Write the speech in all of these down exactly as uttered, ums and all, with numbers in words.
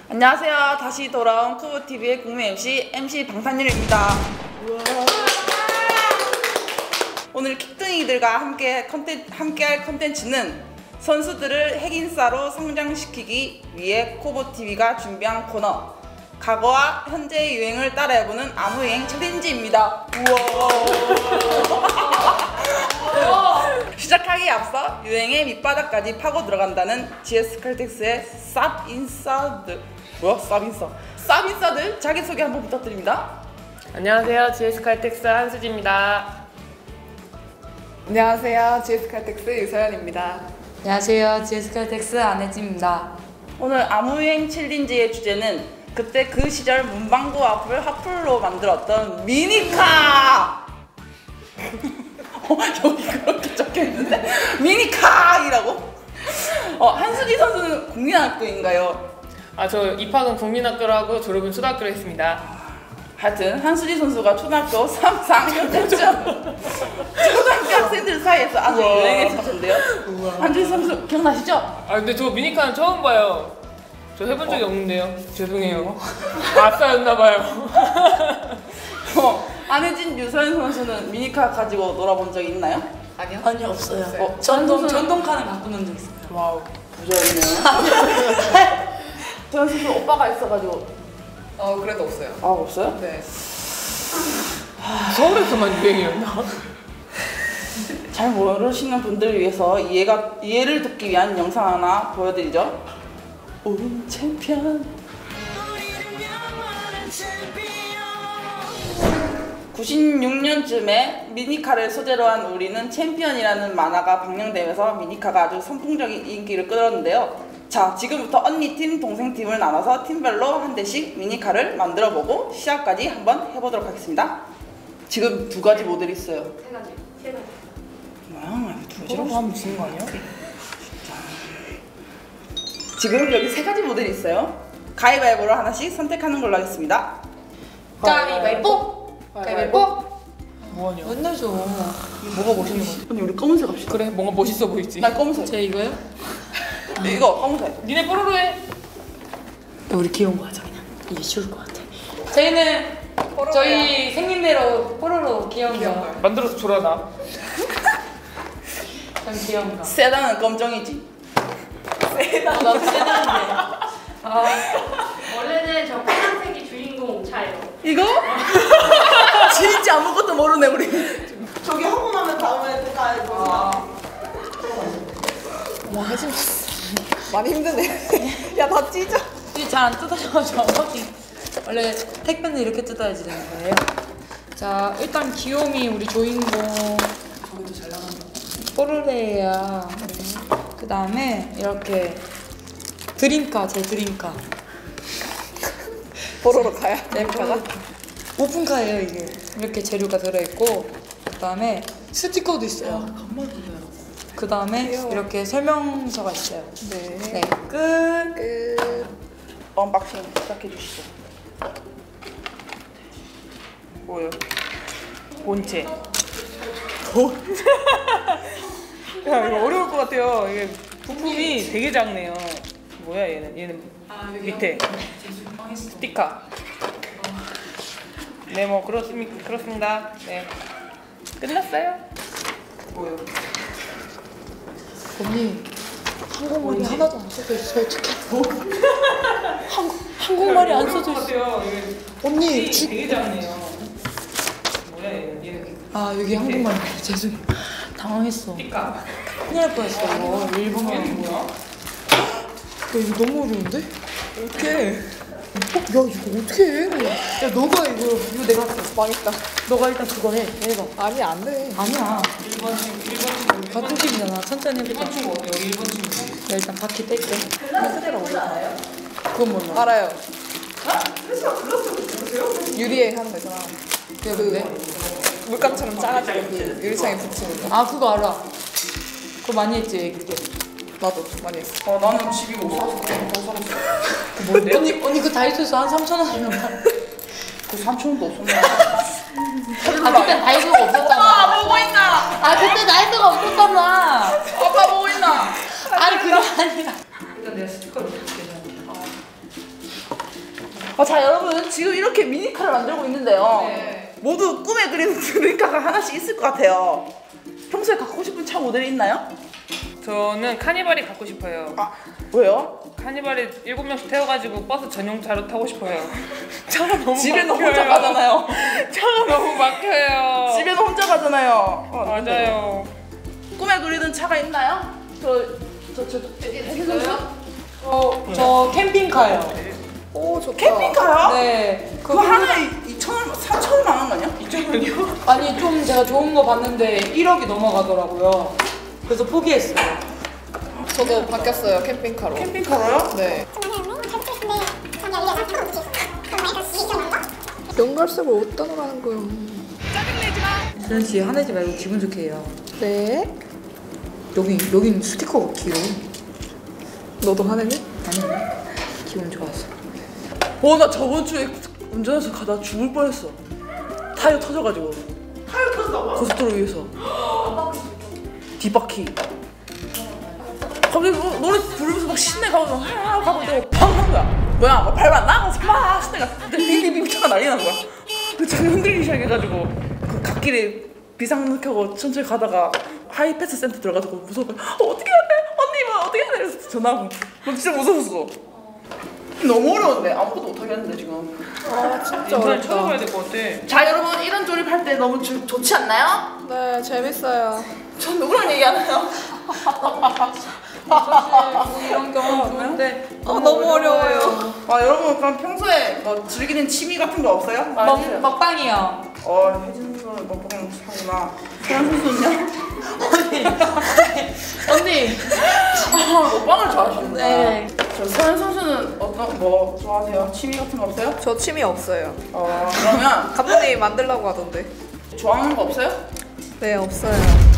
안녕하세요. 다시 돌아온 쿠보티비의 국민 엠씨 엠씨 방탄유리입니다. 오늘 킥둥이들과 함께 컨텐, 함께할 컨텐츠는 선수들을 핵인싸로 성장시키기 위해 쿠보티비가 준비한 코너 과거와 현재의 유행을 따라해보는 아무유행 챌린지입니다. 우와. 시작하기에 앞서 유행의 밑바닥까지 파고 들어간다는 지에스칼텍스의 쌉인싸들 뭐야? 쌉인싸 쌉인싸들 자기소개 한번 부탁드립니다. 안녕하세요. 지에스칼텍스 한수지입니다. 안녕하세요. 지에스칼텍스 유서연입니다. 안녕하세요. 지에스칼텍스 안혜진입니다. 오늘 아무유행 챌린지의 주제는 그때 그 시절 문방구 앞을 화풀로 만들었던 미니카! 어, 여기 그렇게 적혀있는데? 미니카이라고? 어, 한수지 선수는 국민학교인가요? 아, 저 입학은 국민학교로 하고 졸업은 초등학교로 했습니다. 하여튼 한수지 선수가 초등학교 삼, 사 학년 때쯤 초등학교 학생들 사이에서 아주 우와. 유행했을 텐데요. 한수지 선수 기억나시죠? 아, 근데 저 미니카는 처음 봐요. 저 해본 적이 어? 없는데요. 죄송해요. 아싸였나봐요. 어, 안혜진, 유서연 선수는 미니카 가지고 놀아본 적이 있나요? 아니요? 아니요, 없어요. 어, 전동, 선수는- 전동카는 바꾸는 적 있어요. 와우, 부자였네요. 서현 선수 오빠가 있어가지고. 어 그래도 없어요. 아, 없어요? 네. 서울에서만 유행이었나? 잘 모르시는 분들을 위해서 이해가, 이해를 돕기 위한 영상 하나 보여드리죠. 오 챔피언. 구십육 년쯤에 미니카를 소재로 한 우리는 챔피언이라는 만화가 방영되면서 미니카가 아주 선풍적인 인기를 끌었는데요. 자, 지금부터 언니 팀, 동생 팀을 나눠서 팀별로 한 대씩 미니카를 만들어보고 시합까지 한번 해보도록 하겠습니다. 지금 두 가지 모델이 있어요. 세 가지, 세 가지. 뭐야, 두 가지로 서로 하면 지는 거 아니야? 지금 여기 세 가지 모델이 있어요. 가위바위보로 하나씩 선택하는 걸로 하겠습니다. 가위바위보! 가위바위보! 뭐하냐? 맨날 줘. 뭐가 멋있는 거야? 언니 우리 검은색 합시다. 그래, 뭔가 멋있어 보이지? 나 검은색. 제 이거요? 네, 이거 검은색. 니네 뽀로로 해. 우리 귀여운 거 하자 그냥. 이게 쉬울 것 같아. 저희는 저희 생긴 대로 뽀로로 귀여운 거. 만들어서 줘라, 나. 전 귀여운 거. 세다는 검정이지. 세다. 나도 세다는데. 아, 원래는 저 빨간색이 주인공 차예요. 이거? 진짜 아무것도 모르네 우리. 저기 하고 나면 다음에 또 가야지. 와 혜진 많이 힘드네. 야 다 찢어. 이게 잘 안 뜯어져가지고 원래 택배는 이렇게 뜯어야지 되는 거예요. 자, 일단 귀요미 우리 주인공 저기도 잘 나간다. 뽀르레야. 그 다음에 이렇게 드림카, 제 드림카. 보러로 가야 네, 램카가. 오픈카예요 이게. 이렇게 재료가 들어있고 그 다음에 스티커도 있어요. 그 다음에 귀여워. 이렇게 설명서가 있어요. 네. 네, 끝. 끝. 언박싱 시작해 주시죠. 뭐요? 본체. 야, 이거 어려울 것 같아요. 이게 부품이 되게 작네요. 뭐야, 얘는? 얘는 밑에 스티커. 네, 뭐 그렇습니다. 그렇습니다. 네, 끝났어요. 뭐요? 언니 한국말이 하나도 안 써져 있어. 어떡해. 한국, 한국말이 안 써져 있어. 같아요. 이게 언니 부품이 주... 되게 작네요. 뭐야, 얘는? 얘는 아 여기 한국말 죄송해요. 당황했어. 스티커. 큰일 날 뻔했어. 이거 일본어. 얘는 뭐야? 야 이거 너무 어려운데? 어떡해. 어? 야 이거 어떡해. 야 너가 이거 이거 내가 할게. 망했다. 너가 일단 그거 해. 해봐. 아니 안 돼. 아니야. 일 번 친구, 일 번 친구. 같은 팀이잖아. 천천히 해보자. 일 번 친구 어때요? 일 번 친구. 나 일단 바퀴 뺄게. 그대로 올라가요? 그건 몰라. 알아요. 유리에 하는 거 있잖아. 그게 뭔데? 물감처럼 짜가지고 그 유리창에 붙이는 거. 아 그거 알아. 그거 많이 했지 애기 때. 나도 많이 했어. 어, 나는 집이 못 사서 그냥 더 사겠어. 뭔데? 언니 언니 그 다이소에서 한 삼천 원이면 팔. 그 삼천 원도 없었나? 아 그때 다이소가 없었잖아. 아, 보고 있나? 아 그때 다이소가 없었잖아. 아빠 보고 있나? 아니 그게 아니라. 일단 내가 스티커를 줄게. 어, 자 여러분 지금 이렇게 미니카를 만들고 있는데요. 네. 모두 꿈에 그리는 미니카가 하나씩 있을 것 같아요. 평소에 갖고 싶은 차 모델이 있나요? 저는 카니발이 갖고 싶어요. 아 왜요? 카니발에 일곱 명씩 태워가지고 버스 전용차로 타고 싶어요. 차가 너무 집에는 막혀요. 혼자 가잖아요. 차가 너무 막혀요. 집에는 혼자 가잖아요. 어, 맞아요. 꿈에 그리는 차가 있나요? 저저저 있어요? 어, 저 캠핑카요. 오 좋다. 캠핑카요? 네. 그거 하나에 이천 원, 사천만 원 아니야? 이천 원이요? 아니 좀 제가 좋은 거 봤는데 일억이 넘어가더라고요. 그래서 포기했어요. 저도 바뀌었어요 캠핑카로. 캠핑카로요? 네. 연갈색을 어디다 놓으라는 거예요? 수현 씨 화내지 말고 기분 좋게 해요. 네. 여기 여긴 스티커가 길어. 너도 화내니? 아니 기분 좋았어. 어 나 저번 주에 운전해서 가다 죽을 뻔했어. 타이어 터져가지고. 타이어 터졌다고? 고속도로 위에서. 뒷바퀴. 갑자기 노- 노래 부르면서 막 신내 가고 막 하아 가고 있다가 팡 한 거야. 뭐야 막 밟았나? 그래서 막 신내가 빙빙빙 차가 난리 난 거야. 그 차가 흔들리기 시작해가지고 그 갓길에 비상 켜고 천천히 가다가 하이패스 센터 들어가서 무서워. 어 어떻게 해야 돼? 언니 뭐 어떻게 해야 돼? 그래서 전화하고 나 진짜 무서웠어. 너무 어려운데 아무것도 못 하겠는데 지금. 아 진짜 인터넷 어렵다. 찾아봐야 될 것 같아. 자 여러분 이런 조립할 때 너무 주, 좋지 않나요? 네 재밌어요. 전 누구랑 얘기하나요? 사실 이런 경험 좋은데 어 너무 어려워요. 아 여러분 그럼 평소에 뭐 즐기는 취미 같은 거 없어요? 먹, 말해주세요. 먹방이요. 어 혜진 선수는 먹방 하구나. 태연 선수는요? 언니. 아, 먹방을 좋아하시는구나. 네. 저 서현 선수는 어떤 뭐 좋아하세요? 취미 같은 거 없어요? 저 취미 없어요. 어 그러면 감독님이 만들라고 하던데. 좋아하는 거 없어요? 네 없어요.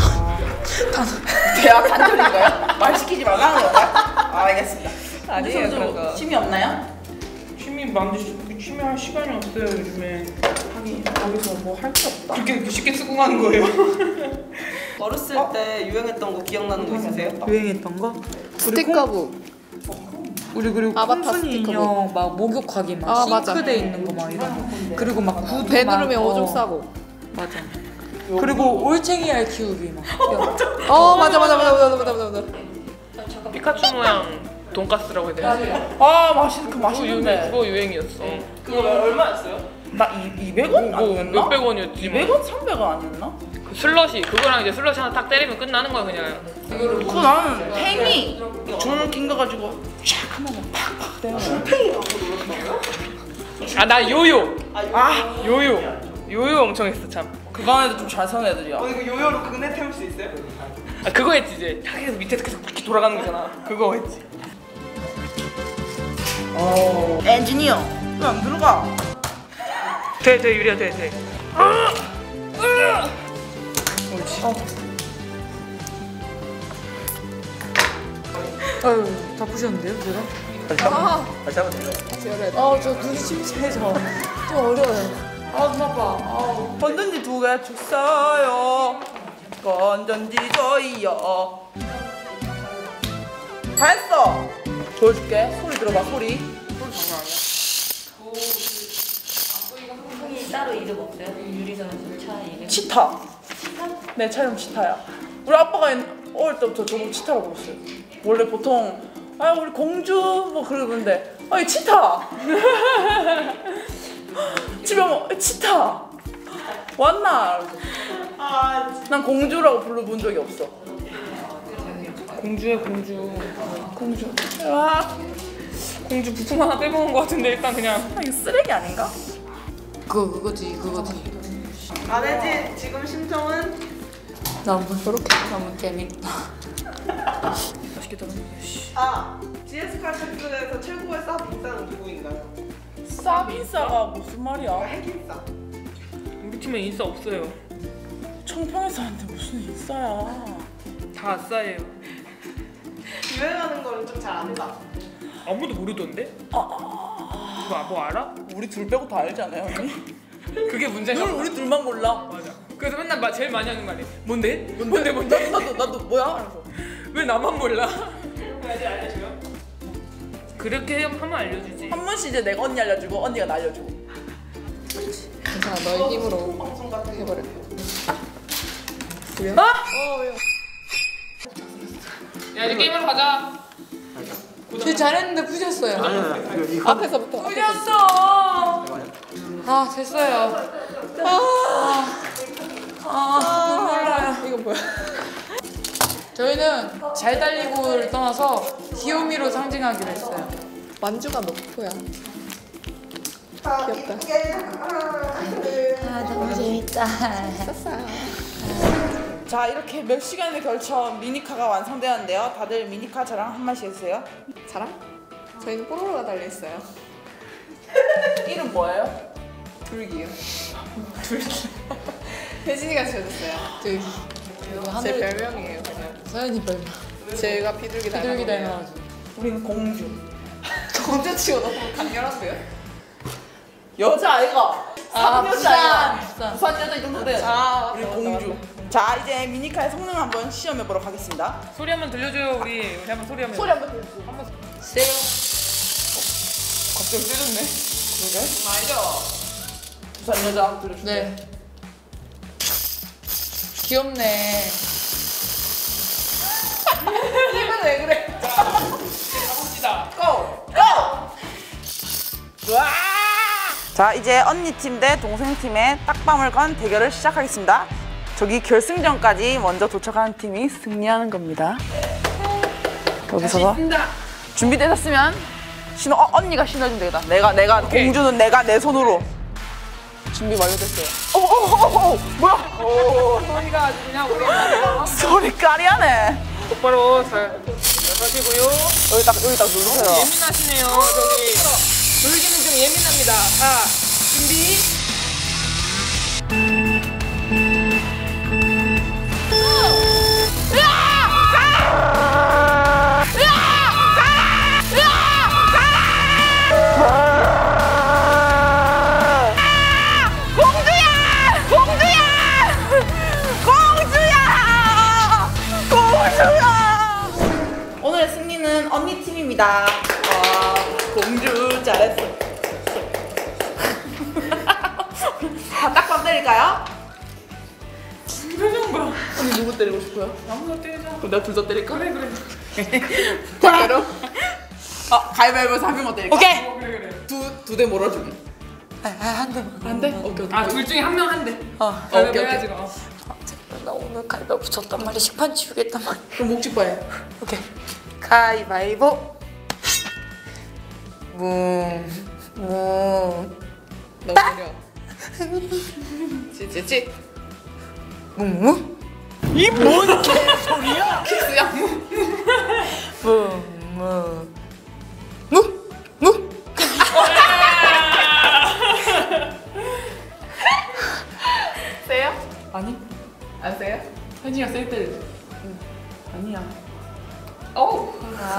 대화 단절인가요? 말 시키지 말라는 건가요? 아, 알겠습니다. 아니에요, 혜진 선수 그런 거. 취미 없나요? 취미 만들 취미 할 시간이 없어요 요즘에. 하긴 거기서 뭐 할 게 없다. 그렇게 쉽게 수긍하는 거예요. 어렸을 때 유행했던 거 기억나는 거 있으세요? 유행했던 거? 스티커북. 우리 그리고 아바타 콩순이 스티커북. 인형 막 목욕하기 막 아, 맞아. 싱크대 있는 거 막 이런 거. 그리고 막 구두 배 막, 누르면 오줌 어, 싸고. 맞아. 그리고 올챙이 알 키우기 막. 어 맞아 맞아 맞아 맞아 맞아 맞아. 피카츄 모양 돈가스라고 해야 되나? 아 맛있 그 그거 유행 맛있는데. 그거 유행이었어. 그거 얼마였어요? 나 이, 이백 원 뭐 아니었나? 몇백 원이었지. 이백 원, 삼백 원 아니었나? 그 슬러시 그거랑 이제 슬러시 하나 딱 때리면 끝나는 거야 그냥. 그거 나는 팽이 줄 낀 거 가지고 촥 하면 팍팍 되는 거야. 아 나 요요. 아 요요. 요요 엄청 했어 참. 그거 안에도 좀 잘 사는 애들이야. 이거 요요로 그네 태울 수 있어요? 아 그거 했지 이제 탁 해서 밑에서 계속 이렇게 돌아가는 거잖아. 그거 했지. 어 엔지니어 왜 안 들어가? 돼, 돼, 유리야, 돼, 돼. 옳지. 아유 다 부셨는데요 제가? 아 다시 한번 돼요. 다시 열어야 돼. 아저 눈이 침침해져. 좀 어려워요. 아 눈 아파. 아우. 건전지 두 개 줬어요. 건전지 줘요. 다 했어. 보여줄게. 소리 들어봐 소리. 형이 따로 이름 없어요? 유리선 차 이름? 치타. 내 차 이름 치타야. 우리 아빠가 옛- 어릴 때부터 저보고 치타라고 불렀어요. 원래 보통 아 우리 공주 뭐 그러는데 아이 치타. 집에 오면 치타 왔나? 난 공주라고 불러본 적이 없어. 공주야, 공주. 공주. 와, 공주 부품 하나 빼먹은 거 같은데 일단 그냥. 아, 이거 쓰레기 아닌가? 그거 그거지 그거지. 안혜진 지금 심정은? 너무 저렇게 너무 재밌다. 맛있겠다. 아 지에스 칼텍스에서 최고의 쌉 인싸는 누구인가요? 싸빈싸가 무슨 말이야? 핵인싸. 우리 팀에 인싸 없어요. 청평에서한테 무슨 인싸야? 다 아싸예요. 유행하는 거는 좀 잘 안다. 아무도 모르던데? 누가 뭐 알아? 우리 둘 빼고 다 알지 않아요, 언니? 그게 문제가. 우리, 우리 둘만 몰라. 맞아. 그래서 맨날 마, 제일 많이 하는 말이 뭔데? 뭔데 뭔데? 나도 나도 나도 뭐야? 이러면서. 왜 나만 몰라? 그렇게 하면 알려주지. 한 번씩 이제 내가 언니 알려주고 언니가 나 알려주고. 괜찮아, 너의 힘으로 해버려. 어? 야 이제 게임하러 가자. 저 잘했는데 부셨어요. 앞에서부터. 부셨어. 아 됐어요. 아, 아 몰라요. 이거 뭐야? 저희는 잘 달리고를 떠나서 귀요미로 상징하기로 했어요. 만주가 너프야. 귀엽다. 아 너무 재밌다. 자 이렇게 몇 시간에 걸쳐 미니카가 완성되었는데요. 다들 미니카 저랑 한 마디 해주세요. 자랑? 저희는 뽀로로가 달려있어요. 이름 뭐예요? 둘기요. 둘기. 혜진이가 지어줬어요. 저기 이거 제 하늘 별명이에요, 그냥. 서연이 별명. 제가 비둘기 닮아. 비둘기 닮아가지고. 우리는 공주. 공주치고 너무 강렬한데요? 여자 아이가. 아 여자 아이가. 부산 부산. 부산 여자 이 정도 돼야지. 아, 우리 맞다, 공주. 맞다. 자 이제 미니카의 성능 한번 시험해보러 가겠습니다. 소리 한번 들려줘요 우리. 우리 한번 소리 한번. 소리 한번 들려주세요. 한번. 세요. 갑자기 세졌네. 그러게. 알죠? 부산 여자 한번 들려주세요. 네. 귀엽네. 이건 왜 그래? 가봅시다. 고! 고! 와! 자 이제 언니 팀 대 동생 팀의 딱밤을 건 대결을 시작하겠습니다. 저기 결승전까지 먼저 도착하는 팀이 승리하는 겁니다. 여기서 준비되셨으면 신호 어, 언니가 신어주면 되겠다. 내가 내가 오케이. 공주는 내가 내 손으로 준비 완료됐어요. 어어어어 뭐야? 오 소리가 아주 그냥 오랜만에. 소리 까리하네. 똑바로 잘 하시고요. 여기 딱 여기 딱 누르세요. 예민하시네요 저기. 돌기는 좀 예민합니다. 자 준비. 오늘의 승리는 언니 팀입니다. 와, 공주 잘했어. 다 딱밤 때릴까요? 표정 봐. 언니 누구 때리고 싶어요? 아무나 때리자. 그럼 내가 둘 다 때릴까? 그래 그래. 대결로? 어, 가위바위보에서 한 명만 때릴까? 오케이. 어, 그래 그래. 두, 두 대 몰아주기. 한 대. 안 돼? 오케이, 오케이. 아 둘 중에 한 명 한 대. 어. 오케이, 오케이. 해야지. 어. 나 오늘 가위바위보 졌단 말이야. 식판 치우겠단 말이야. 그럼 목직바해. 오케이. 가위바위보. 뭉. 뭉. 너무 느려. 찌찌찌. 뭉. 뭉. 이뭔 개소리야? 키스야. 뭉. 뭉. 뭉. 뭉. 세요? 아니, 안 세요? 혜진이가 셀 때려. 응. 아니야. 어우.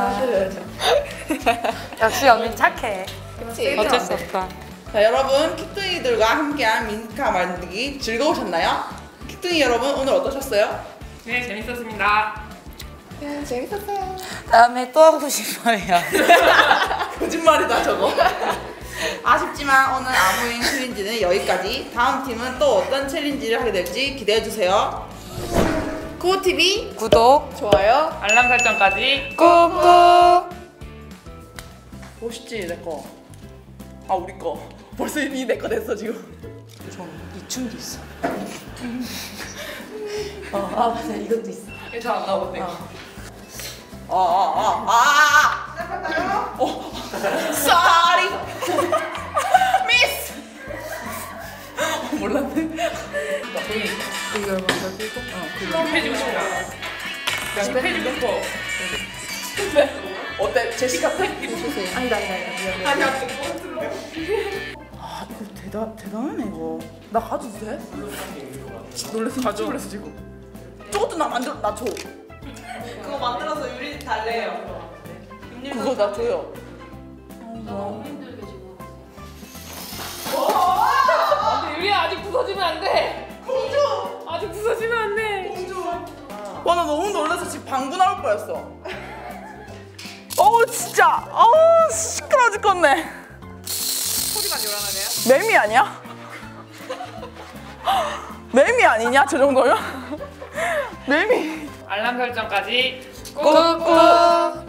역시 언니 착해. 그치. 어쩔 수 없다. 자, 여러분, 킥둥이들과 함께한 미니카 만들기 즐거우셨나요? 킥둥이 여러분, 오늘 어떠셨어요? 네 재밌었습니다. 야, 재밌었어요. 다음에 또 하고 싶어요. 거짓말이다, 저거. 아쉽지만 오늘 아무행 챌린지는 여기까지. 다음 팀은 또 어떤 챌린지를 하게 될지 기대해주세요. 쿠오티비 구독 좋아요. 알람 설정까지. 꾹꾹. 멋있지, 내 거. 아, 우리 거. 벌써 이미 내 거 됐어, 지금. 이 춤도 있어. 어, 아 맞아 이것도 있어. 잘안 나오네. 아, 아, 아, 아, 아! 어, sorry! 미스! 몰랐네. 이걸 먼저 끼고. 해주고 싶다. 해주고 싶어. 어때? 제시 같아? 아니다 아니다 아니다. 아, 이거 대단, 대단하네, 이거. 나 가도 돼? 놀랬어, 가져. 놀랬어, 지금. 저것도 나 만들어, 나 줘. 그거 만들어서 유리 달래요. 그거 나 줘요. 너무 힘들게 지금. 근데 유리야 아직 부서지면 안 돼. 공주. 아직 부서지면 안 돼. 와, 나 너무 놀라서 지금 방구 나올 뻔했어. 어! 어우 진짜 어우 시끄러워 죽겠네. 소리만 요란하네요. 매미 아니야? 매미 아니냐 저 정도면? 매미. 알람 설정까지 꾹꾹.